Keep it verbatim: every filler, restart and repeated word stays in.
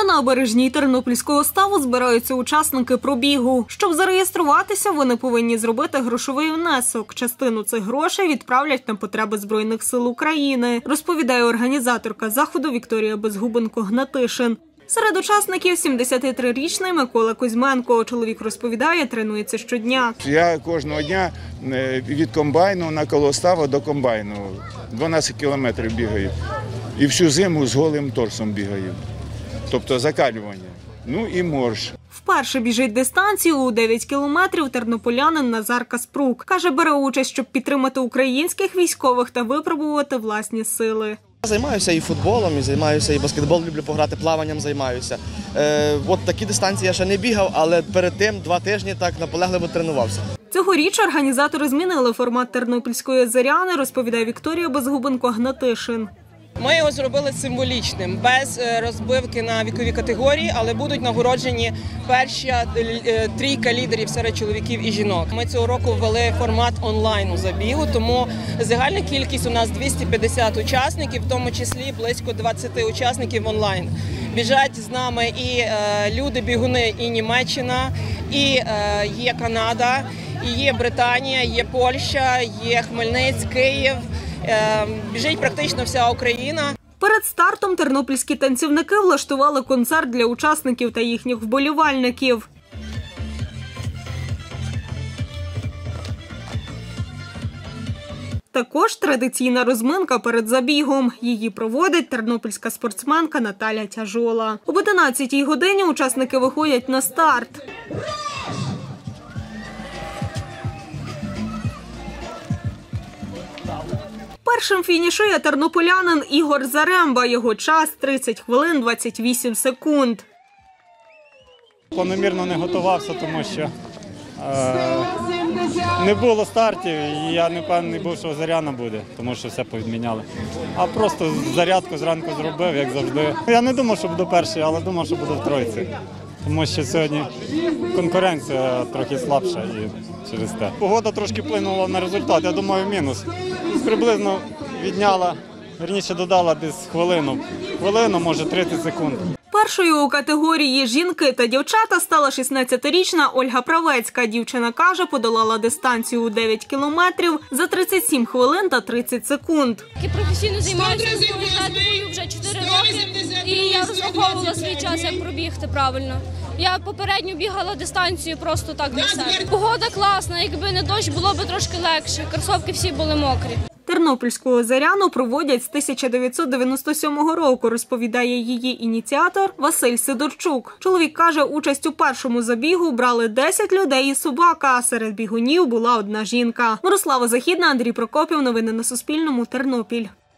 На набережній Тернопільського ставу збираються учасники пробігу. Щоб зареєструватися, вони повинні зробити грошовий внесок. Частину цих грошей відправлять на потреби Збройних сил України, розповідає організаторка заходу Вікторія Безгубенко-Гнатишин. Серед учасників сімдесятитрирічний Микола Кузьменко. Чоловік розповідає, тренується щодня. Я кожного дня від комбайну на колоставу до комбайну дванадцять кілометрів бігаю. І всю зиму з голим торсом бігаю. Тобто закалювання. Ну і морж. Вперше біжить дистанцію у дев'ять кілометрів тернополянин Назар Каспрук. Каже, бере участь, щоб підтримати українських військових та випробувати власні сили. Займаюся і футболом, і займаюся, і баскетбол люблю пограти, плаванням займаюся. Е, от такі дистанції я ще не бігав, але перед тим два тижні так наполегливо тренувався. Цьогоріч організатори змінили формат Тернопільської зоряни, розповідає Вікторія Безгубенко-Гнатишин. Ми його зробили символічним, без розбивки на вікові категорії, але будуть нагороджені перша трійка лідерів серед чоловіків і жінок. Ми цього року ввели формат онлайну забігу, тому загальна кількість у нас двісті п'ятдесят учасників, в тому числі близько двадцяти учасників онлайн. Біжать з нами і люди-бігуни, і Німеччина, і є Канада, і є Британія, є Польща, є Хмельницький, Київ. Біжить практично вся Україна. Перед стартом тернопільські танцівники влаштували концерт для учасників та їхніх вболівальників. Також традиційна розминка перед забігом. Її проводить тернопільська спортсменка Наталя Тяжола. Об одинадцятій годині учасники виходять на старт. Першим фінішує тернополянин Ігор Заремба. Його час – тридцять хвилин двадцять вісім секунд. Планомірно не готувався, тому що е, не було стартів, і я не впевнений був, що Зоряна буде, тому що все повідміняли. А просто зарядку зранку зробив, як завжди. Я не думав, що буду перший, але думав, що буду в тройці. Тому що сьогодні конкуренція трохи слабша і через те. Погода трошки вплинула на результат, я думаю, мінус. Приблизно відняла, вірніше додала десь хвилину. Хвилину, може тридцять секунд. Першою у категорії жінки та дівчата стала шістнадцятирічна Ольга Правецька. Дівчина каже, подолала дистанцію у дев'ять кілометрів за тридцять сім хвилин та тридцять секунд. Я професійно займаюся атлетикою вже чотири роки, і я розраховувала свій час, як пробігти правильно. Я попередньо бігала дистанцію просто так для себе. Погода класна, якби не дощ, було б трошки легше. Кросовки всі були мокрі. Тернопільську зоряну проводять з тисяча дев'ятсот дев'яносто сьомого року, розповідає її ініціатор Василь Сидорчук. Чоловік каже, участь у першому забігу брали десять людей і собака, а серед бігунів була одна жінка. Мирослава Західна, Андрій Прокопів. Новини на Суспільному. Тернопіль.